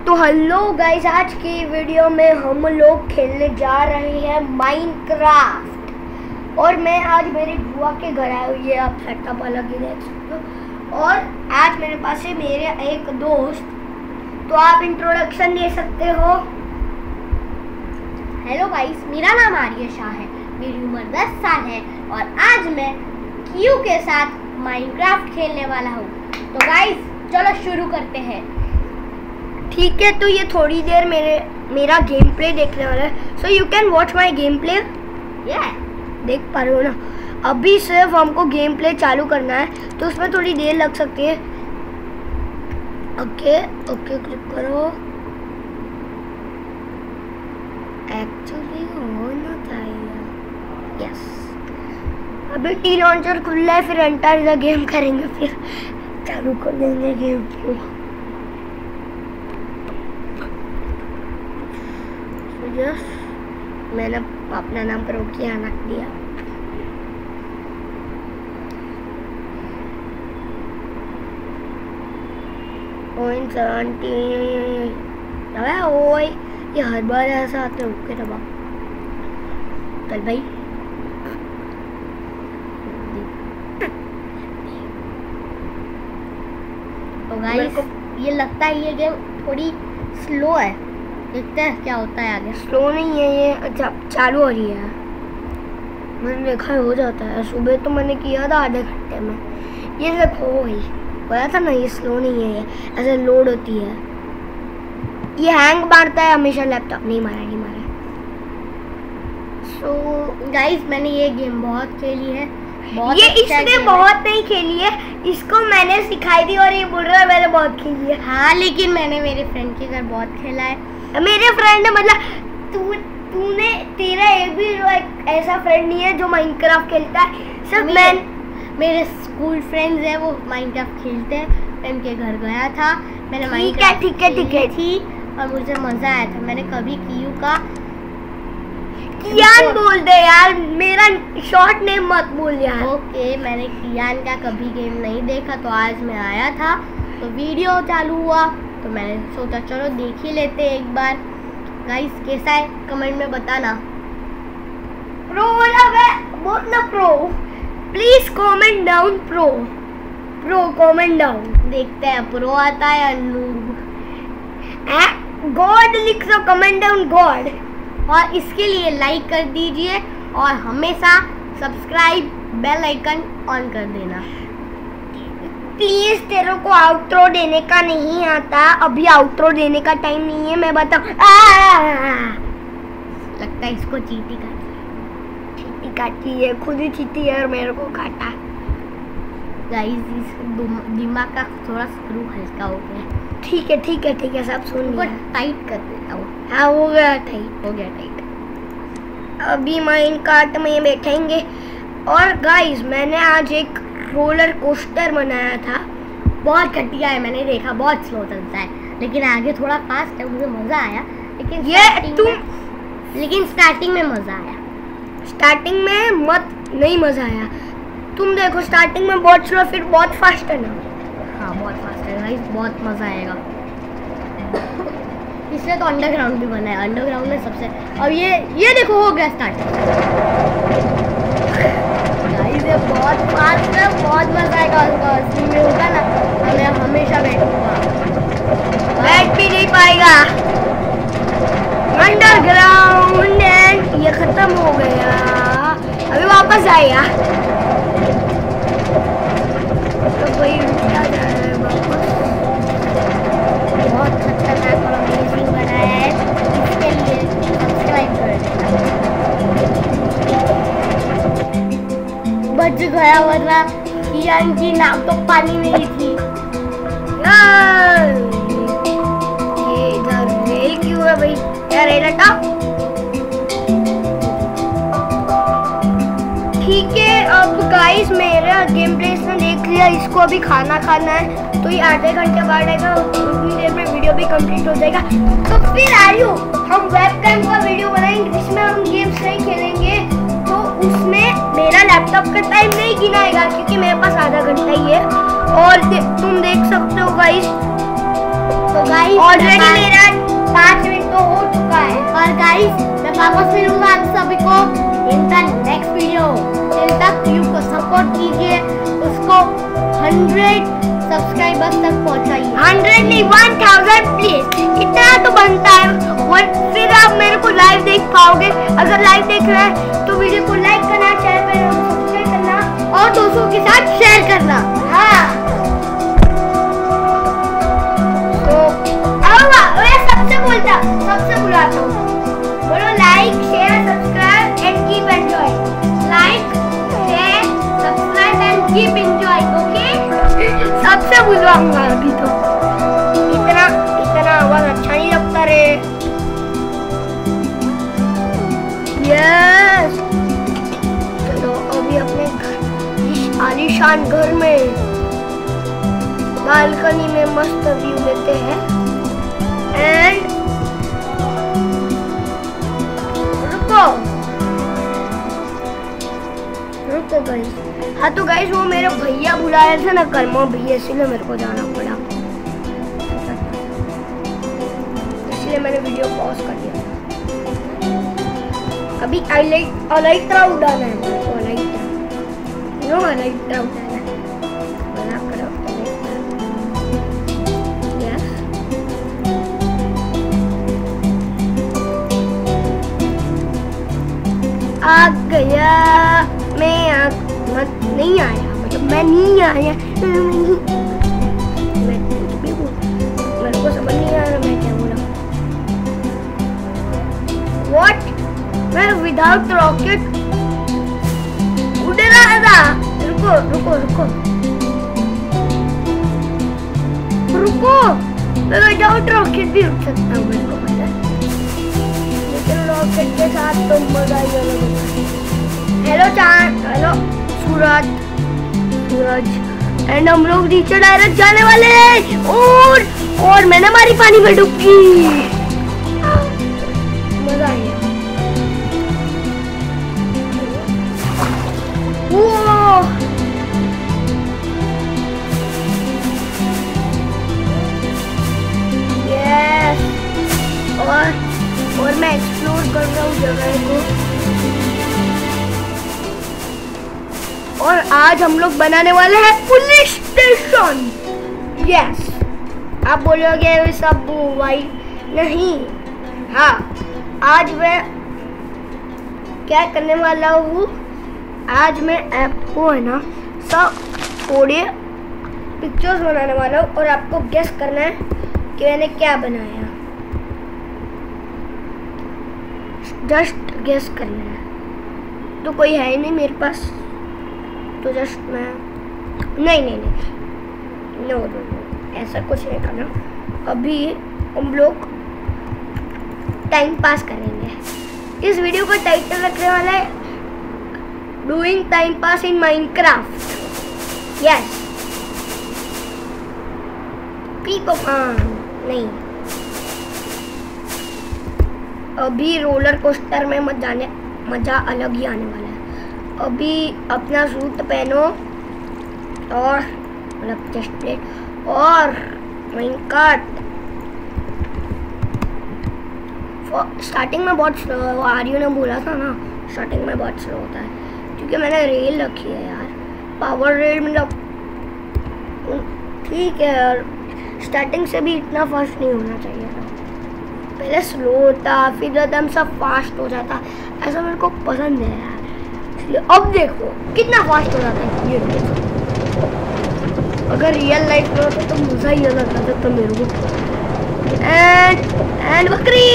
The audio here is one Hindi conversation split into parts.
तो हेलो गाइस, आज की वीडियो में हम लोग खेलने जा रहे हैं माइनक्राफ्ट। और मैं आज मेरी बुआ के घर आया हुई है, आप सेटअप अलग ही देख सकते हो। और आज मेरे पास है मेरे एक दोस्त, तो आप इंट्रोडक्शन दे सकते हो। हेलो गाइस, मेरा नाम आर्य शाह है, मेरी उम्र 10 साल है और आज मैं क्यू के साथ माइनक्राफ्ट खेलने वाला हूँ। तो गाइस चलो शुरू करते हैं। ठीक है, तो ये थोड़ी देर मेरा गेम प्ले देखने वाला है, so you can watch my gameplay. देख पा रहे हो ना, अभी सिर्फ हमको गेम प्ले चालू करना है, तो उसमें थोड़ी देर लग सकती है। ओके ओके, क्लिक करो। एक्चुअली होना चाहिए यस। अभी टी लॉन्चर खुला है, फिर एंटर द गेम करेंगे, फिर चालू कर देंगे गेम को। यस, मैंने अपना नाम पर ओके रख दिया। ओए ये हर बार ऐसा आते हैं। ओके दबा, चल भाई। तो गाइस ये लगता है ये गेम थोड़ी स्लो है, देखते हैं क्या होता है आगे। स्लो नहीं है ये, अच्छा चालू हो रही है। मैंने देखा हो जाता है, सुबह तो मैंने किया था आधे घंटे में। ये देखो वही बोला था ना, ये स्लो नहीं है, ये ऐसे लोड होती है। ये हैंग मारता है हमेशा लैपटॉप। नहीं मारा। सो गाइस मैंने ये गेम बहुत खेली है, बहुत ये अच्छा इसने बहुत नहीं खेली है, इसको मैंने सिखाई थी और ये बोल रहा है मैंने बहुत खेली है। हाँ, लेकिन मैंने मेरे फ्रेंड के घर बहुत खेला है। मेरे फ्रेंड मतलब तूने तेरा एक भी ऐसा फ्रेंड नहीं है जो माइनक्राफ्ट खेलता है। सिर्फ मेरे स्कूल फ्रेंड्स हैं, वो माइनक्राफ्ट खेलते हैं। मैं उनके घर गया था, मैंने माइनक्राफ्ट ठीक है थी और मुझे मजा आया था। मैंने कभी क्यू का कियान बोल दे यार, मेरा शॉर्ट नेम मत बोल यार। ओके, मैंने कियान का कभी गेम नहीं देखा, तो आज मैं आया था तो वीडियो चालू हुआ तो मैंने सोचा चलो देख ही लेते एक बार। गाइस कैसा है कमेंट में बताना। प्रो बोल ना pro, please comment down. Pro comment down. देखते हैं प्रो आता है या नूब। गॉड लिख दो, कमेंट डाउन गॉड। और इसके लिए लाइक कर दीजिए और हमेशा सब्सक्राइब बेल आइकन ऑन कर देना प्लीज। तेरे को आउट्रो देने का नहीं आता, अभी आउट्रो देने का टाइम नहीं है। मैं बताऊं, लगता है इसको चींटी काटी है, खुद ही चींटी है और मेरे को काटा। गाइस इस दिमाग का थोड़ा स्क्रू हल्का हो गया। ठीक है सब सुन लिया। टाइट कर देता हूँ। हाँ हो गया टाइट। अभी माइनकार्ट में बैठेंगे। और गाइस मैंने आज एक रोलर कोस्टर बनाया था, बहुत घटिया है, मैंने देखा बहुत स्लो चलता है, लेकिन आगे थोड़ा फास्ट है, मुझे मजा आया। लेकिन स्टार्टिंग में मजा आया। स्टार्टिंग में नहीं मजा आया। तुम देखो स्टार्टिंग में बहुत स्लो, फिर बहुत फास्ट है ना। हाँ बहुत फास्ट है गाइस, बहुत मजा आएगा। इसलिए तो अंडरग्राउंड भी बना है, अंडरग्राउंड में सबसे। और ये देखो हो गया स्टार्ट। गाइस ये बहुत फास्ट है, बहुत मजा आएगा। उसका में होगा ना, मैं हमेशा बैठूंगा। बैठ भी नहीं पाएगा। अंडरग्राउंड ये खत्म हो गया, अभी वापस आएगा। तो कोई रुका जा रहा है वापस। बहुत खतरनाक और अमेजिंग बनाया है, इसके लिए सब्सक्राइब कर देना। बच गया, वरना कियान की नाव तो पानी में ही थी। ये इधर रेल क्यों है भाई? क्या रेल हटा? ठीक है, अब गाइस मेरा गेम प्ले इसने देख लिया, इसको अभी खाना है, तो ये आधे घंटे बाद आएगा, उतनी देर में वीडियो भी कंप्लीट हो जाएगा। तो फिर आर्यो हम वेबकैम का वीडियो बनाएंगे जिसमें हम गेम्स नहीं खेलेंगे, तो उसमें मेरा लैपटॉप का टाइम नहीं गिनाएगा क्योंकि मेरे पास आधा घंटा ही है। और तुम देख सकते हो गाइस, तो गाइस ऑलरेडी मेरा 5 मिनट तो हो चुका है। और गाइस मैं वापस मिलूंगा आप सभी को इन द नेक्स्ट वीडियो। तब तक वीडियो को सपोर्ट कीजिए, उसको 100 सब्सक्राइबर्स तक पहुंचाइए। 100 नहीं 1000 प्लीज, इतना तो बनता है। और फिर आप मेरे को लाइव देख पाओगे। अगर लाइव देख रहे हैं तो वीडियो को लाइक करना, चैनल पे सब्सक्राइब करना और दोस्तों के साथ शेयर करना। हाँ तो सबसे बुलाता हूँ, बोलो like share subscribe and keep enjoy. Like share subscribe and keep enjoy. Okay सबसे बुलवाऊंगा अभी तो। इतना आवाज अच्छा नहीं लगता रे। यस चलो अभी अपने इस आलीशान घर में बालकनी में मस्त व्यू लेते हैं। एंड रुको गाइस। हाँ तो गाइस वो मेरे भैया बुलाए थे ना, कर्मा भैया, इसलिए मेरे को जाना पड़ा, इसलिए मैंने वीडियो पॉज कर दिया। अभी अलाइट्रा उड़ाना है मेरे को। अलाइट्रा उड़ाना है। बना करो यस। आ गया नहीं आया, मतलब मैं नहीं आया। मैं कुछ भी मेरे को समझ नहीं आ रहा मैं क्या बोला। What? मैं विदाउट रॉकेट उड़ रहा था। रुको मैं विदाउट रॉकेट भी उड़ सकता हूँ, मेरे को पता है। लेकिन रॉकेट के साथ तो मजा ही अलग होता है। हेलो चांद, हेलो सूरज एंड हम लोग नीचे डायरेक्ट जाने वाले हैं। और मैंने मारी पानी में डुबकी। मजा आया। यस और मैं एक्सप्लोर कर रहा हूँ जगह को। और आज हम लोग बनाने वाले हैं पुलिस स्टेशन। यस आप बोलोगे ये सब वाइट नहीं। हाँ आज मैं क्या करने वाला हूँ, आज मैं आपको है ना सब थोड़े पिक्चर्स बनाने वाला हूँ और आपको गेस करना है कि मैंने क्या बनाया। जस्ट गेस करना है। तो कोई है ही नहीं मेरे पास, तो जस्ट मैं नहीं नो ऐसा कुछ नहीं करना। अभी हम लोग टाइम पास करेंगे। इस वीडियो का टाइटल रखने वाला है doing time pass in Minecraft. Yes नहीं, अभी रोलर कोस्टर में मजा अलग ही आने वाला है। अभी अपना सूट पहनो और मतलब चेस्ट प्लेट और माइनकार्ट। स्टार्टिंग में बहुत स्लो, आर्यू ने बोला था ना स्टार्टिंग में बहुत स्लो होता है, क्योंकि मैंने रेल रखी है यार, पावर रेल। मतलब ठीक है यार, स्टार्टिंग से भी इतना फास्ट नहीं होना चाहिए था। पहले स्लो होता फिर एकदम सब फास्ट हो जाता, ऐसा मेरे को पसंद है यार। इसलिए अब देखो कितना फास्ट हो जाता है ये। अगर रियल लाइफ में होता तो मजा ही अलग आता था मेरे को। एंड बकरी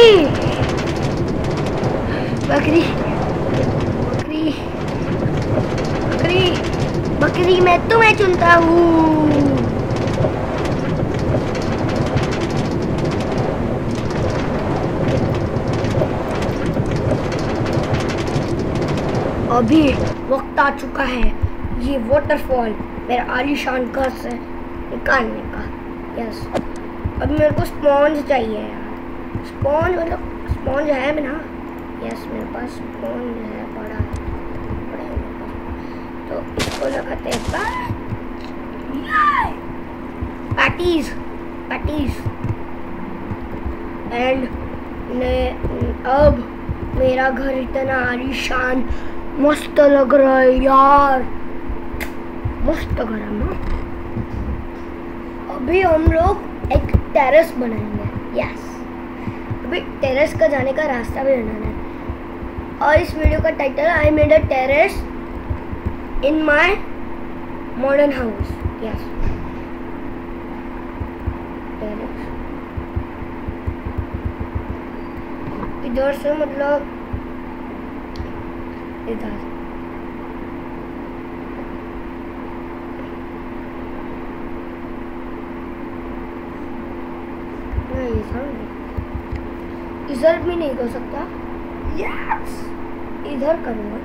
बकरी बकरी बकरी बकरी मैं तुम्हें चुनता हूँ। अभी वक्त आ चुका है ये वाटरफॉल मेरा आलीशान घर से निकालने का। यस अब मेरे को स्पॉन्ज चाहिए यार। स्पॉन्ज मतलब स्पॉन्ज है ना? यस मेरे पास स्पॉन्ज है, बड़ा है मेरे पास। तो इसको लगाते हैं पैटीज। पैटीज। एंड अब मेरा घर इतना आलीशान मस्त लग रहा है यार, मस्त घर है ना। अभी हम लोग एक टेरेस बनाएंगे। यस, अभी टेरेस का जाने का रास्ता भी बनाना है। और इस वीडियो का title I made a terrace in my modern house. Yes, terrace इधर से मतलब इधर इधर भी नहीं कर सकता। यस, इधर करूँगा।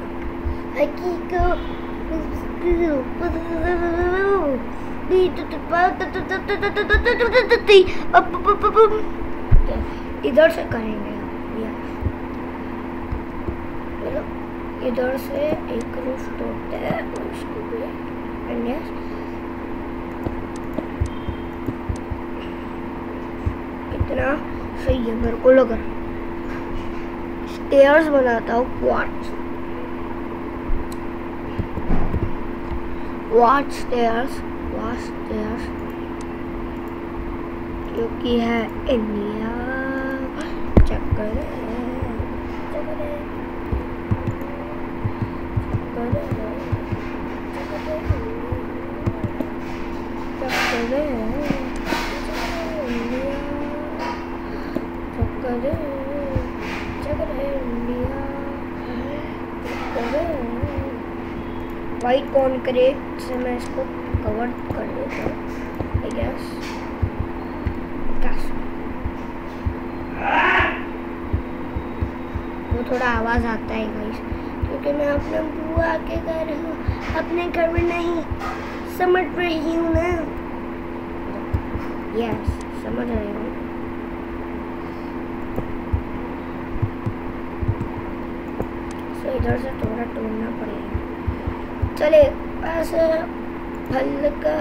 इधर से करेंगे, इधर से एक रूफ तोड़ते हैं उसको भी। इतना सही है मेरे को लग रहा। स्टेयर्स बनाता हूँ, व्हाट स्टेयर्स क्योंकि है इंडिया। चक्कर वाइट कॉन्क्रीट से मैं इसको कवर कर देता हूँ। आई गेस वो थोड़ा आवाज़ आता है गाइस, क्योंकि मैं अपने बुआ के घर हूँ, अपने घर में नहीं। समझ रही हूँ ना? यस, समझ रही हूँ। तो इधर से थोड़ा तोड़ना पड़ेगा। चले ऐसे हल्का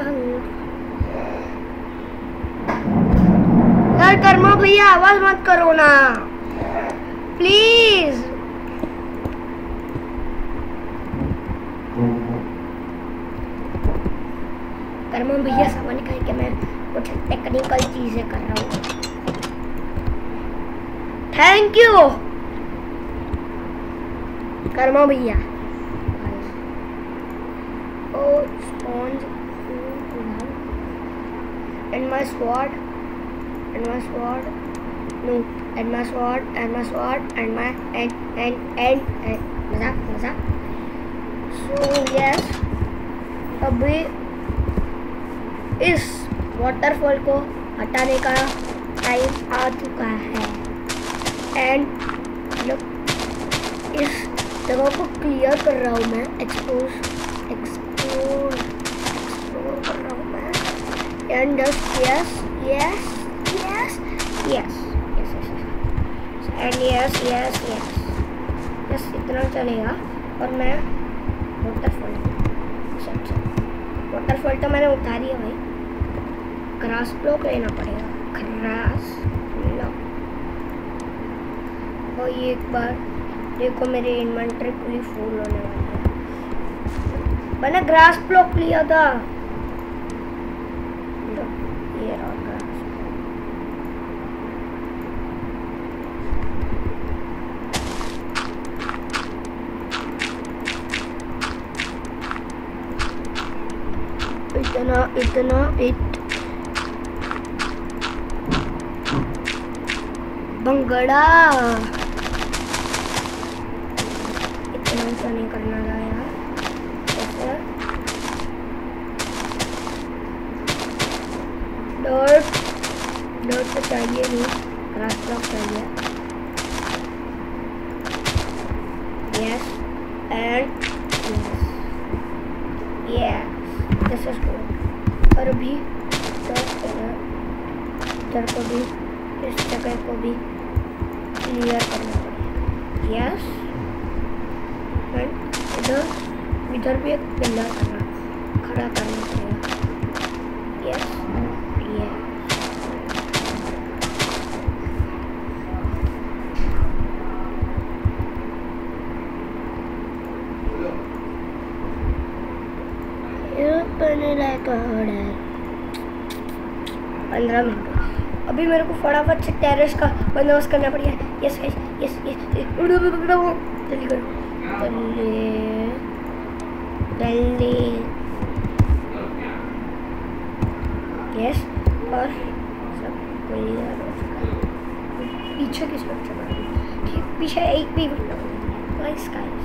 यार। कर्मा भैया आवाज मत करो ना प्लीज। कर्मा भैया समझ गए कि मैं कुछ टेक्निकल चीजें कर रहा हूँ। थैंक यू कर्मा भैया। Sponge and my sword and my sword and मजाक। So yes, अभी इस वाटरफॉल को हटाने का टाइम आ चुका है। एंड इस जगह को क्लियर कर रहा हूँ मैं, एक्सप्लोर कर रहा हूँ मैं। एंड यस इतना चलेगा। और मैं वाटरफॉल तो मैंने उतारी है भाई। ग्रास ब्लॉक लेना पड़ेगा, ग्रास ब्लॉक। और ये एक बार देखो मेरी इन्वेंटरी पूरी फुल होने वाली है। मैंने ग्रास ब्लॉक लिया था, ये रहा ग्रास। इतना बंगड़ा इतना नहीं करना था यार। डॉट तो चाहिए नहीं, ग्रास ब्लॉक चाहिए। Yes and yes this is good. और अभी इधर को भी, इस जगह को भी क्लियर करना पड़ेगा। यस एंड इधर भी एक पिलर खड़ा करना पड़ेगा। Yes recorder 15 minute. अभी मेरे को फटाफट से टेरेस का बंदोबस्त करना पड़ेगा। यस यस यस यस, जल्दी करो जल्दी। यस, और सब क्लियर हो चुका है। पीछे की तरफ चला, ठीक पीछे एक भी विंडो गाइस गाइस।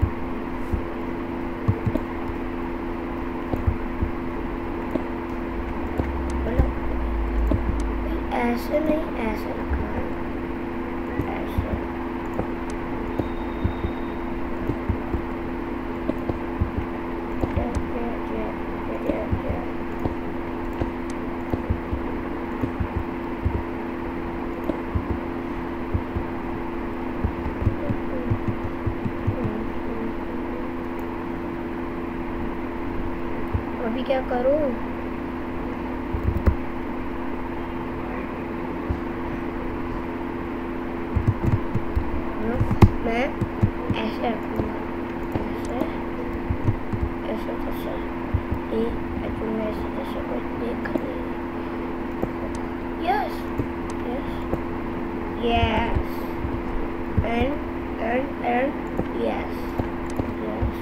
ऐसे नहीं, ऐसे रखना है, ऐसे। अभी क्या करूं? मैं ऐसे रखूँगा, ऐसे ऐसे जैसे ये रखूँगा, ऐसे जैसे कोई देख नहीं। Yes yes yes, and yes yes,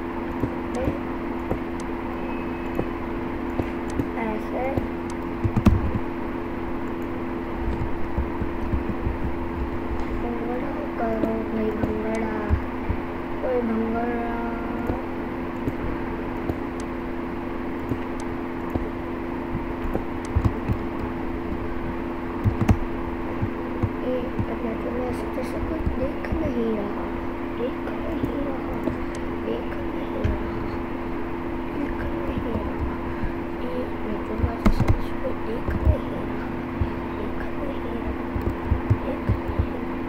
ऐसे करो भाई भंगड़ा, कोई भंगड़ा। जैसे कोई देख नहीं रहा, देख नहीं रहा, देख नहीं रहा, देख नहीं रहा। ये मैं जैसे कोई देख नहीं रहा, देख नहीं रहा, देख नहीं रहा।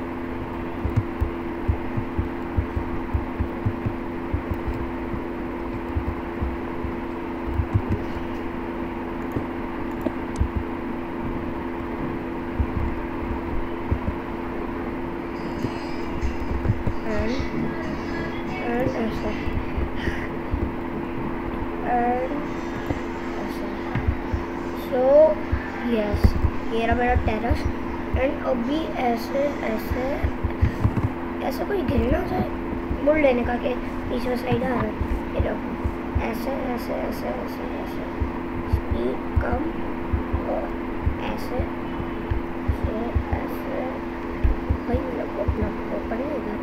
सो यस, ये रहा मेरा टेरेस। एंड अभी ऐसे ऐसे ऐसे कोई गिरना चाहे बोल लेने का कि पीछे साइड आ रहा है। ये देखो ऐसे ऐसे ऐसे ऐसे ऐसे, स्पीड कम और ऐसे। सो ऐसे भाई मेरे को अपना पड़ेगा।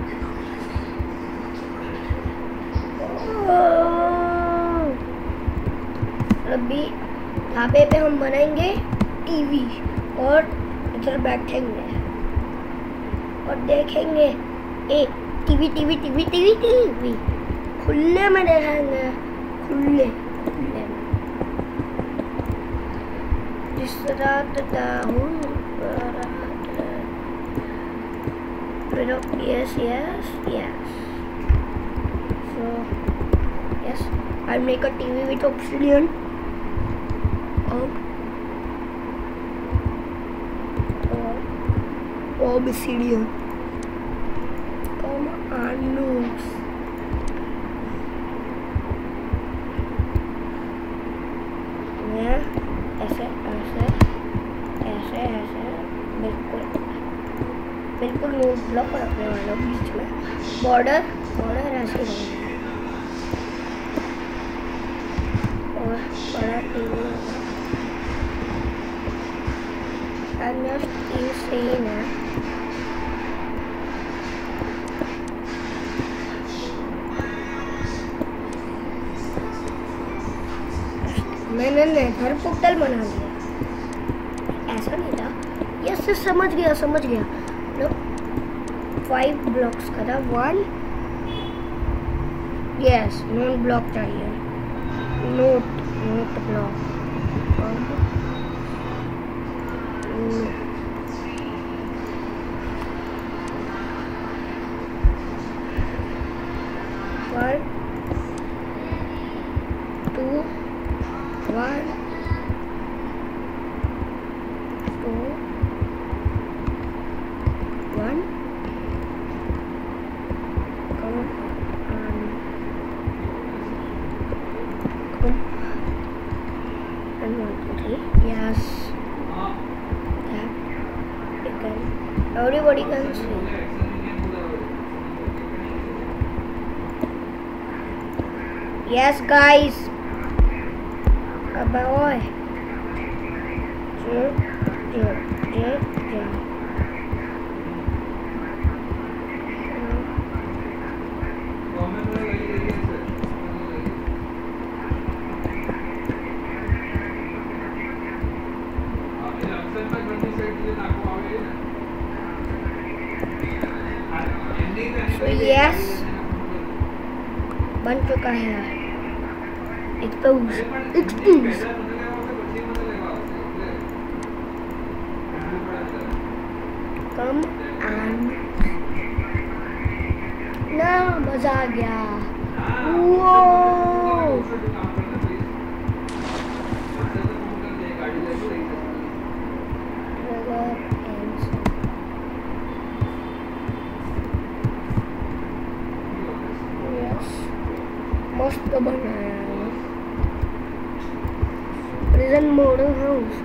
अभी ढाबे पे हम बनाएंगे टीवी और इधर बैठेंगे और देखेंगे। ए TV TV TV TV TV खुले में देखेंगे, खुले खुले में। जिस रात yes yes yes. So yes, I'll make a TV with obsidian. Obsidian. Come on, noobs. ऐसे ऐसे ऐसे ऐसे बिल्कुल बिल्कुल नोट ब्लॉक रखने वाला बीच में। बॉर्डर बॉर्डर ऐसे रहेगा और बड़ा टीवी होगा। insane है। मैंने नेदर पोर्टल बना लिया, ऐसा नहीं था। यस समझ गया समझ गया। 5 ब्लॉक्स का था। 1 यस नोट ब्लॉक चाहिए, note block. 1 2 1 2 1 come Everybody can see. Yes, guys. Aboy. So yes, बन चुका है. Expose. Come and ना मजा आ गया. मस्त बनाया है. Prison model house.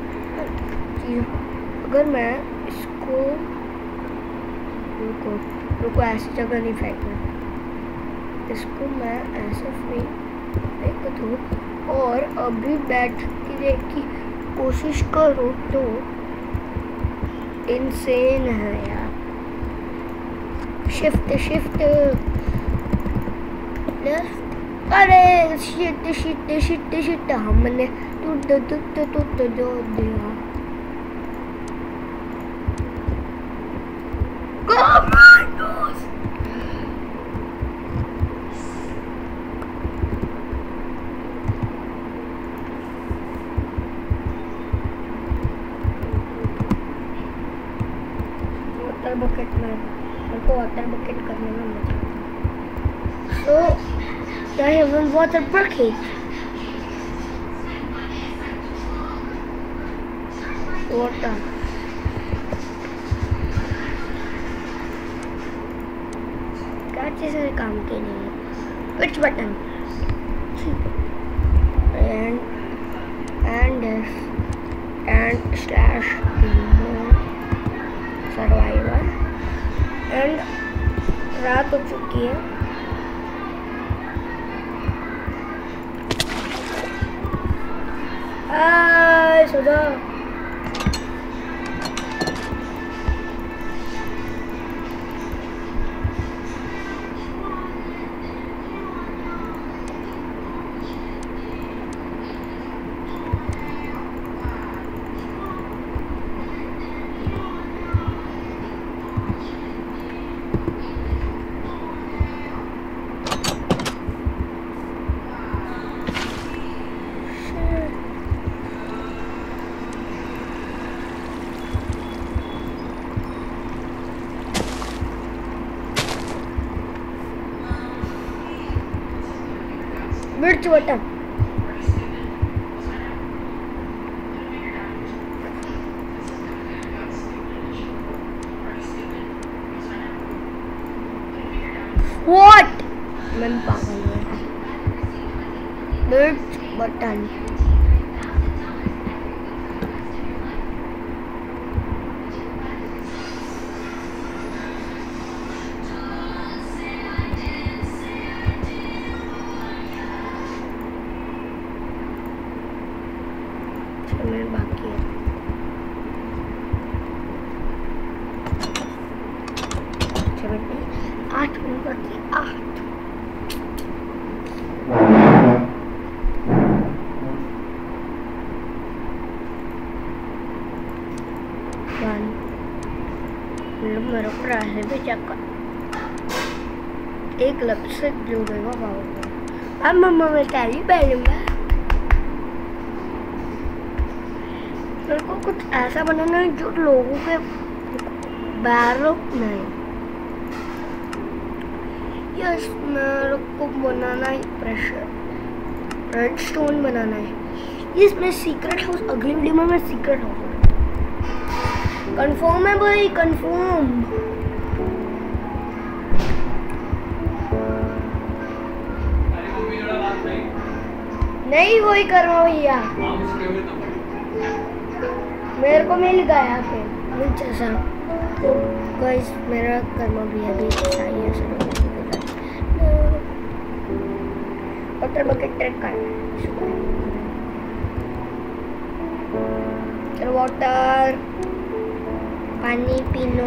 अगर मैं इसको रुको ऐसी जगह नहीं फेंकना. इसको मैं ऐसे फेंक दूँ और अभी बैठ के की कोशिश करो तो इंसेन है यार. Shift left. अरे शिट हमने तो दिया. वाटर बकेट में हमको वाटर बकेट करने में मजा. तो I have a water bucket. Water. क्या चीज़ है काम के लिए? Which button? and slash survivor and रात हो चुकी है. सुधा मिर्च बटन. What? मैं पागल हूँ. मिर्च बटन. बाकी है. आठ मिनट बाकी. 8 मेरे को रास्ते पे चेक कर. एक लिपस्टिक जोड़ेगा बाबू. अब मम्मा मैं कैरी पहनूंगा. मेरे को कुछ ऐसा बनाना है जो लोगों के बैरों नहीं. यस मेरे को बनाना है प्रेशर रेडस्टोन बनाना है. इसमें सीक्रेट हाउस अगली वीडियो में मैं सीक्रेट हाउस कंफर्म है भाई. कंफर्म. नहीं वही कर रहा हूँ भैया. मेरे को मिल गया फिर. जैसा गाइस मेरा कर्मा भी अभी चाहिए वाटर बकेट ट्रैक करना है। वाटर पानी पीनो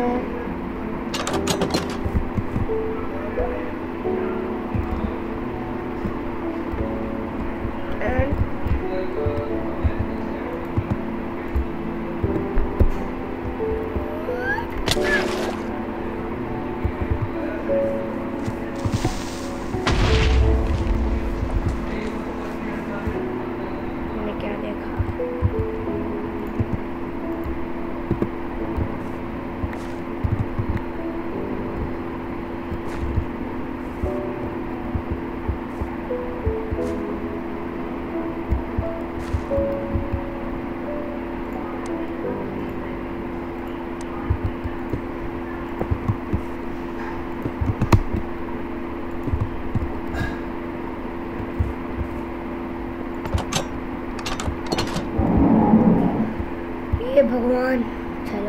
भगवान चलो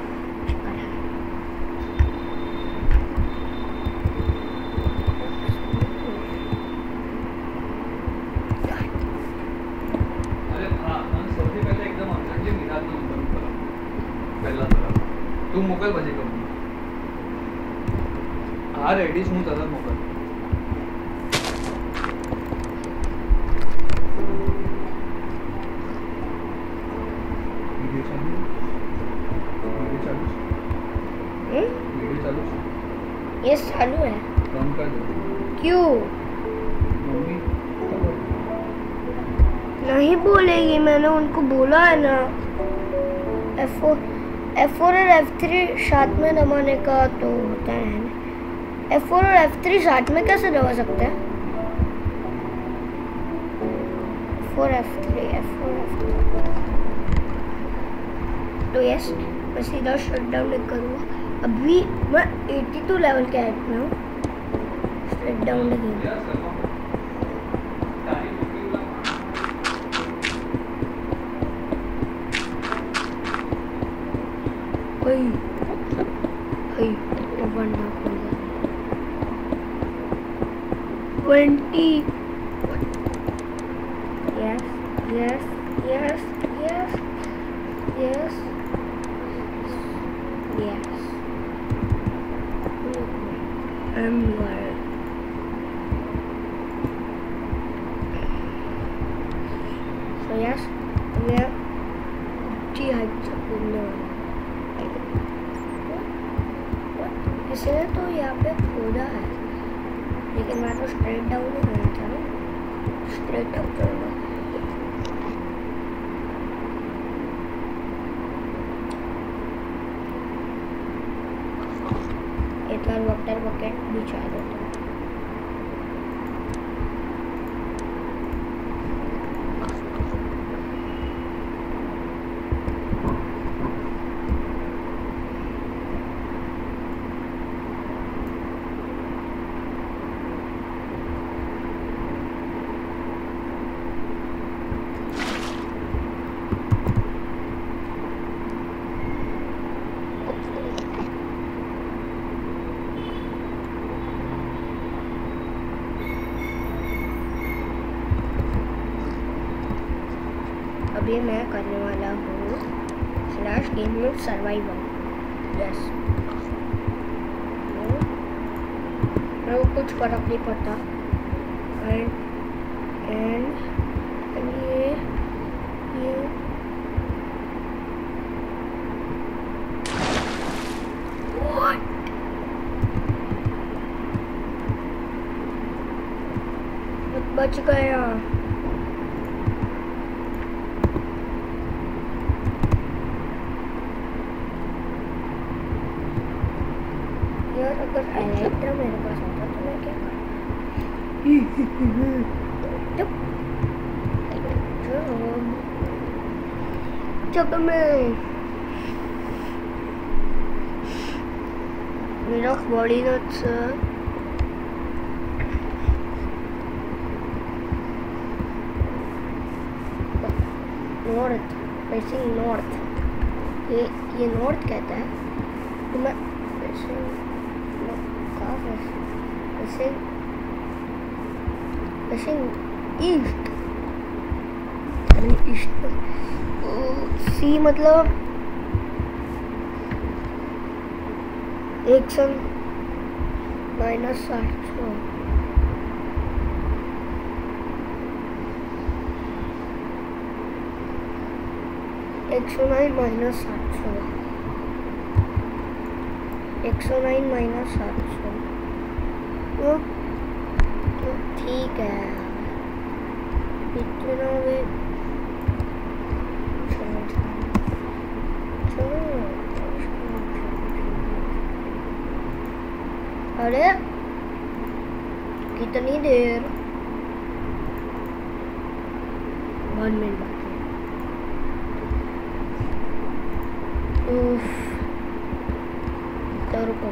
तू मोकल पाहिजे का हा रेडी હું તરત મોકલ ये चालू है बंद कर दो क्यों मम्मी नहीं बोलेगी मैंने उनको बोला है ना F4 और F3 साथ में दबाने का तो होता है ना F4 और F3 साथ में कैसे दबा सकते हैं F4 F3 तो यस मैं सीधा शट डाउन करूँगा अभी मैं 82 लेवल के एट में हूँ शट डाउन करूँगा one 20 yes yes yes yes yes yes I'm worried. So yes we are इसने तो यहाँ पे खोदा है लेकिन मैं तो स्ट्रेट डाउन ही करना था ना स्ट्रेट अप करूँगा एक बार वाटर बकेट बिछा देता हूँ अभी मैं करने वाला हूँ slash game mode survival yes मेरे को कुछ फर्क नहीं पड़ता एंड ये What? बच गया यार अगर एलेक्ट्रा मेरे पास होता तो मैं क्या जब मैं मेरा बॉडी नट्स नॉर्थ फेसिंग नॉर्थ ये नॉर्थ कहता है तो मैं वैसे वैसे ईस्ट ईस्ट सी मतलब 100 माइनस 800 109 माइनस 700 109 माइनस 700 तो ठीक है इतना भी अरे कितनी देर 1 मिनट बाकी तो रुको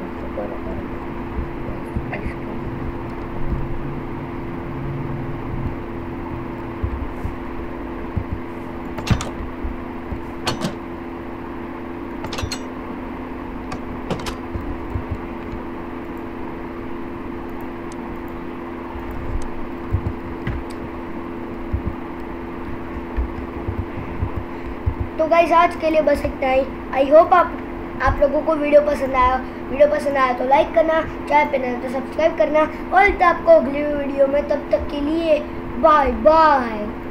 तो गाइस आज के लिए बस इतना ही। आई होप आप लोगों को वीडियो पसंद आया तो लाइक करना, चैनल पे नए तो सब्सक्राइब करना और आपको अगली वीडियो में, तब तक के लिए बाय बाय।